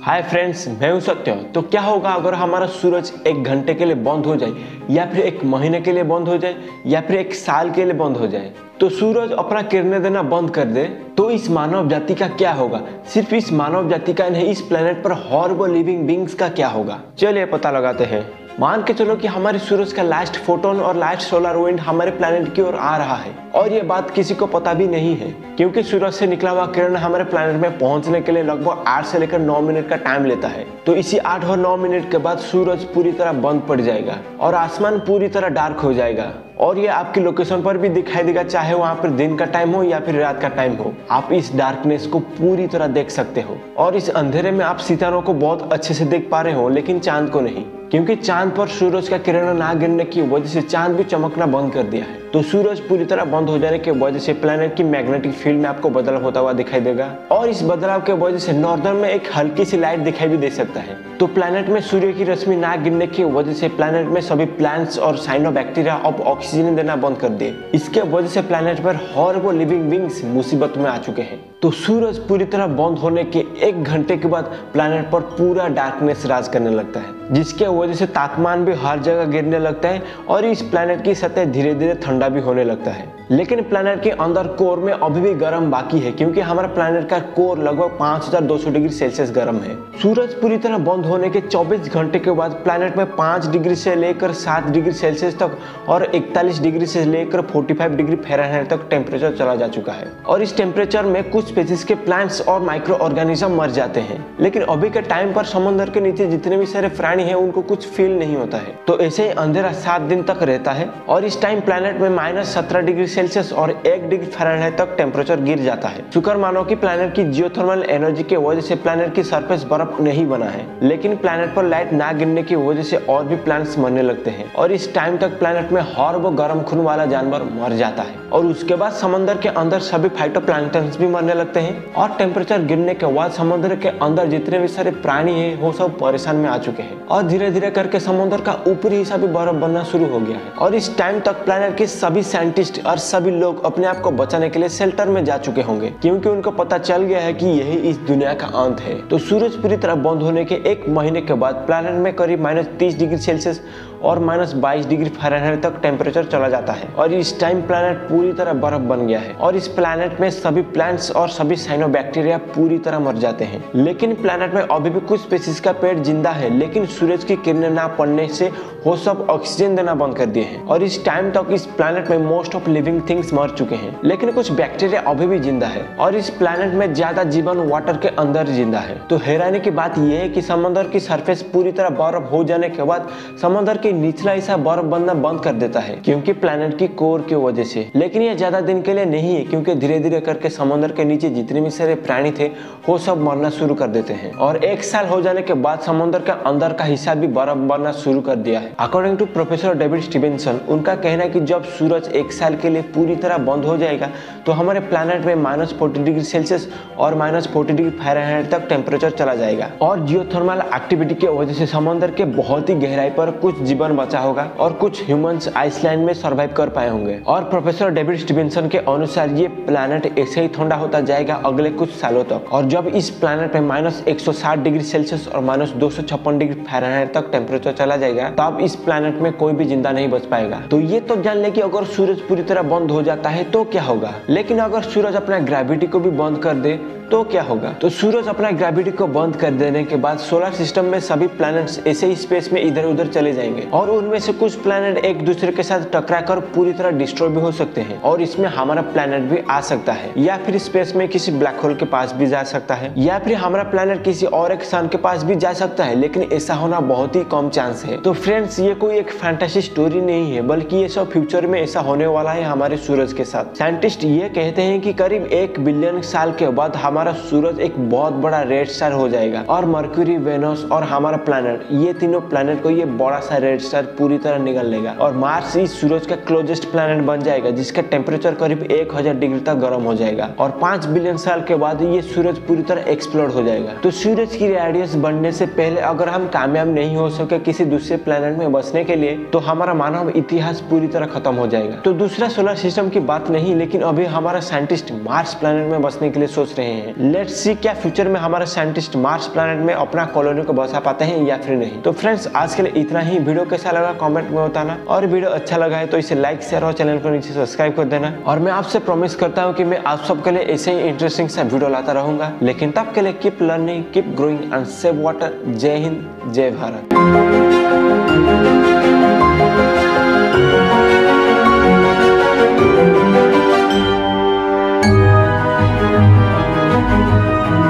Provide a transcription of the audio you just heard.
Hi friends, मैं हूं सत्य। तो क्या होगा अगर हमारा सूरज एक घंटे के लिए बंद हो जाए, या फिर एक महीने के लिए बंद हो जाए, या फिर एक साल के लिए बंद हो जाए? तो सूरज अपना किरणें देना बंद कर दे तो इस मानव जाति का क्या होगा? सिर्फ इस मानव जाति का नहीं, इस प्लेनेट पर हॉर्रिबल लिविंग बींग्स का क्या होगा? चलिए पता लगाते हैं। मान के चलो कि हमारे सूरज का लास्ट फोटोन और लास्ट सोलर विंड हमारे प्लेनेट की ओर आ रहा है, और ये बात किसी को पता भी नहीं है, क्योंकि सूरज से निकला हुआ किरण हमारे प्लेनेट में पहुंचने के लिए लगभग 8 से लेकर 9 मिनट का टाइम लेता है। तो इसी 8 और 9 मिनट के बाद सूरज पूरी तरह बंद पड़ जाएगा और आसमान पूरी तरह डार्क हो जाएगा, और ये आपकी लोकेशन पर भी दिखाई देगा, चाहे वहां पर दिन का टाइम हो या फिर रात का टाइम हो। आप इस डार्कनेस को पूरी तरह देख सकते हो, और इस अंधेरे में आप सितारों को बहुत अच्छे से देख पा रहे हो, लेकिन चांद को नहीं, क्योंकि चांद पर सूरज का किरण ना गिरने की वजह से चांद भी चमकना बंद कर दिया है। तो सूरज पूरी तरह बंद हो जाने की वजह से प्लेनेट की मैग्नेटिक फील्ड में आपको बदलाव होता हुआ दिखाई देगा, और इस बदलाव के वजह से नॉर्दर्न में एक हल्की सी लाइट दिखाई भी दे सकता है। तो प्लेनेट में सूर्य की रश्मि ना गिरने की वजह से प्लेनेट में सभी प्लांट्स और साइनोबैक्टीरिया अब ऑक्सीजन देना बंद कर दिए। इसके वजह से प्लेनेट पर हॉरिबल लिविंग बींग्स मुसीबत में आ चुके हैं। तो सूरज पूरी तरह बंद होने के 1 घंटे के बाद प्लेनेट पर पूरा डार्कनेस राज करने लगता है, जिसके वजह से तापमान भी हर जगह गिरने लगता है, और इस प्लेनेट की सतह धीरे धीरे ठंडा भी होने लगता है। लेकिन प्लेनेट के अंदर कोर में अभी भी गर्म बाकी है, क्योंकि हमारा प्लेनेट का कोर लगभग 5200 डिग्री सेल्सियस गर्म है। सूरज पूरी तरह बंद होने के 24 घंटे के बाद प्लेनेट में 5 डिग्री से लेकर 7 डिग्री सेल्सियस तक और 41 डिग्री से लेकर 45 डिग्री फ़ारेनहाइट तक टेम्परेचर चला जा चुका है, और इस टेम्परेचर में कुछ स्पीशीज के प्लांट्स और माइक्रो ऑर्गेनिज्म मर जाते हैं। लेकिन अभी के टाइम पर समुद्र के नीचे जितने भी सारे प्राणी हैं उनको कुछ फील नहीं होता है। तो ऐसे ही अंधेरा 7 दिन तक रहता है, और इस टाइम प्लेनेट में -17 डिग्री सेल्सियस और 1 डिग्री फ़ारेनहाइट तक टेम्परेचर गिर जाता है। शुक्र मानो कि प्लेनेट की जियोथर्मल एनर्जी की वजह से प्लेनेट की सरफेस बर्फ नहीं बना है, लेकिन प्लेनेट पर लाइट ना गिरने की वजह से और भी प्लांट्स मरने लगते हैं, और इस टाइम तक प्लेनेट में हॉरिबल गर्म खून वाला जानवर मर जाता है। और उसके बाद समुद्र के अंदर सभी फाइटोप्लैंक्टन्स भी मरने लगते हैं, और टेम्परेचर गिरने के बाद समुद्र के अंदर जितने भी सारे प्राणी हैं वो सब परेशान में आ चुके हैं, और धीरे धीरे करके समुद्र का ऊपरी हिस्सा भी बर्फ बनना शुरू हो गया है। और इस टाइम तक प्लेनेट के सभी साइंटिस्ट और सभी लोग अपने आप को बचाने के लिए शेल्टर में जा चुके होंगे, क्योंकि उनको पता चल गया है कि यही इस दुनिया का अंत है। तो सूरज पूरी तरह बंद होने के 1 महीने के बाद प्लेनेट में करीब -30 डिग्री सेल्सियस और -22 डिग्री फ़ारेनहाइट तक टेम्परेचर चला जाता है, और इस टाइम प्लेनेट पूरी तरह बर्फ बन गया है, और इस प्लेनेट में सभी प्लांट्स और सभी साइनोबैक्टीरिया पूरी तरह मर जाते हैं। लेकिन प्लेनेट में अभी भी कुछ स्पीशीज का पेड़ जिंदा है, लेकिन सूरज की किरणें ना पड़ने से वो सब ऑक्सीजन देना बंद कर दिए हैं, और इस टाइम तक इस प्लेनेट में मोस्ट ऑफ लिविंग थिंग्स मर चुके हैं, लेकिन कुछ बैक्टीरिया अभी भी जिंदा है, और इस प्लेनेट में ज्यादा जीवन वाटर के अंदर जिंदा है। तो हैरानी की बात यह है कि समुद्र की सरफेस पूरी तरह बर्फ हो जाने के बाद समुद्र की निचला हिस्सा बर्फ बनना बंद कर देता है, क्योंकि प्लेनेट की कोर की वजह से। लेकिन यह ज्यादा दिन के लिए नहीं है, क्योंकि धीरे धीरे करके समुद्र के नीचे जितने भी सारे प्राणी थे वो सब मरना शुरू कर देते हैं, और 1 साल हो जाने के बाद समुद्र के अंदर का हिस्सा भी बर्फ बनना शुरू कर दिया है। According to professor David Stevenson, उनका कहना है कि जब सूरज 1 साल के लिए पूरी तरह बंद हो जाएगा तो हमारे प्लेनेट में -40 डिग्री सेल्सियस और -40 डिग्री फ़ारेनहाइट तक टेम्परेचर चला जाएगा, और जियोथर्मल एक्टिविटी की वजह से समुद्र के बहुत ही गहराई पर कुछ जीवन बचा होगा, और कुछ ह्यूमंस आइसलैंड में सर्वाइव कर पाए होंगे। और प्रोफेसर डेविड स्टीवेंसन के अनुसार ये प्लेनेट ऐसे ही ठंडा होता जाएगा अगले कुछ सालों तक, और जब इस प्लेनेट में -160 डिग्री सेल्सियस और -256 डिग्री फ़ारेनहाइट तक टेम्परेचर चला जाएगा, तब इस प्लेनेट में कोई भी जिंदा नहीं बच पाएगा। तो ये तो जान ले कि अगर सूरज पूरी तरह बंद हो जाता है तो क्या होगा, लेकिन अगर सूरज अपना ग्रेविटी को भी बंद कर दे तो क्या होगा? तो सूरज अपना ग्रेविटी को बंद कर देने के बाद सोलर सिस्टम में सभी प्लैनेट्स ऐसे ही स्पेस में इधर उधर चले जाएंगे, और उनमें से कुछ प्लैनेट एक दूसरे के साथ टकराकर पूरी तरह डिस्ट्रॉय भी हो सकते हैं, और इसमें हमारा प्लैनेट भी आ सकता है, या फिर स्पेस में किसी ब्लैक होल के पास भी जा सकता है, या फिर हमारा प्लैनेट किसी और एक सन के पास भी जा सकता है, लेकिन ऐसा होना बहुत ही कम चांस है। तो फ्रेंड्स, ये कोई एक फैंटेसी स्टोरी नहीं है, बल्कि ये सब फ्यूचर में ऐसा होने वाला है हमारे सूरज के साथ। साइंटिस्ट ये कहते हैं कि करीब 1 बिलियन साल के बाद हमारा सूरज एक बहुत बड़ा रेड स्टार हो जाएगा, और मरक्यूरी, वेनस और हमारा प्लैनेट, ये तीनों प्लैनेट को ये बड़ा सा रेड रेड स्टार पूरी तरह निगल लेगा और मार्स इस सूरज का क्लोजेस्ट प्लैनेट बन जाएगा, जिसका टेम्परेचर करीब 1000 डिग्री तक गर्म हो जाएगा और 5 बिलियन साल के बाद ये सूरज पूरी तरह एक्सप्लोड हो जाएगा। तो सूरज की रेडियस बढ़ने से पहले अगर हम कामयाब नहीं हो सके किसी दूसरे प्लैनेट में बसने के लिए, तो हमारा मानव इतिहास पूरी तरह खत्म हो जाएगा। तो दूसरा सोलर सिस्टम की बात नहीं, लेकिन अभी हमारा साइंटिस्ट मार्स प्लैनेट में बसने के लिए सोच रहे हैं। लेट्स सी क्या फ्यूचर में हमारे साइंटिस्ट मार्स प्लैनेट में अपना कॉलोनी को बसा पाते हैं या फिर नहीं। तो फ्रेंड्स, आज के लिए इतना ही। वीडियो कैसा लगा कमेंट में बताना, और वीडियो अच्छा लगा है तो इसे लाइक शेयर और चैनल को नीचे सब्सक्राइब कर देना। और मैं आपसे प्रॉमिस करता हूँ कि मैं आप सबके लिए ऐसे ही इंटरेस्टिंग सा वीडियो लाता रहूंगा। लेकिन तब के लिए keep learning, keep growing and save water. जय हिंद, जय भारत।